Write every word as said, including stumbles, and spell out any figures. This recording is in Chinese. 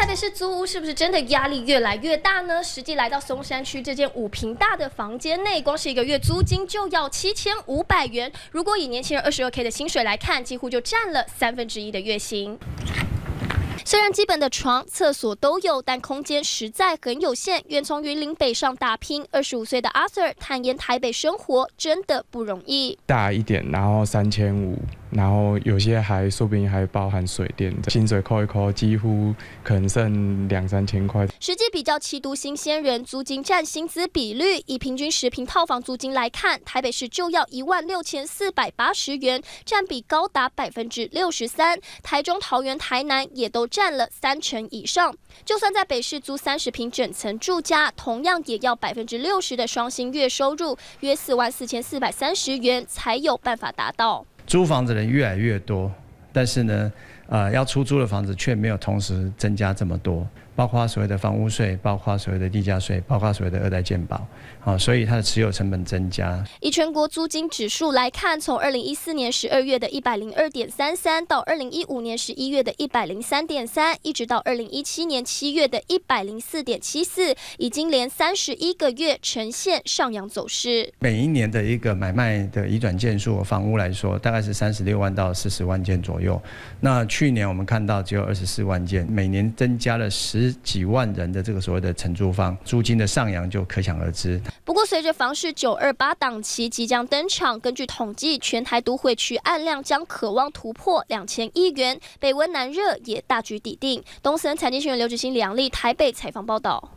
北市租屋是不是真的压力越来越大呢？实际来到松山区这间五坪大的房间内，光是一个月租金就要七千五百元。如果以年轻人二十二 K 的薪水来看，几乎就占了三分之一的月薪。 虽然基本的床、厕所都有，但空间实在很有限。远从云林北上打拼，二十五岁的阿 Sir 坦言，台北生活真的不容易。 大一点，然后三千五，然后有些还说不定还包含水电，薪水扣一扣，几乎可能剩两三千块。 实际比较七都新鲜人租金占薪资比率，以平均十坪套房租金来看，台北市就要一万六千四百八十元，占比高达百分之六十三。台中、桃园、台南也都 占了三成以上，就算在北市租三十坪整层住家，同样也要百分之六十的双薪月收入，约四万四千四百三十元才有办法达到。 租房子的人越来越多，但是呢，呃，要出租的房子却没有同时增加这么多，包括所谓的房屋税，包括所谓的地价税，包括所谓的二代健保，好、哦，所以它的持有成本增加。 以全国租金指数来看，从二零一四年十二月的一百零二点三三到二零一五年十一月的一百零三点三，一直到二零一七年七月的一百零四点七四，已经连三十一个月呈现上扬走势。 每一年的一个买卖的移转件数，房屋来说，大概是三十六万到四十万件左右。那去年我们看到只有二十四万件，每年增加了十几万人的这个所谓的承租方，租金的上扬就可想而知。 不过，随着房市九二八档期即将登场，根据统计，全台都会区案量将渴望突破两千亿元，北温南热也大局已定。东森财经新闻刘志兴、李阳丽台北采访报道。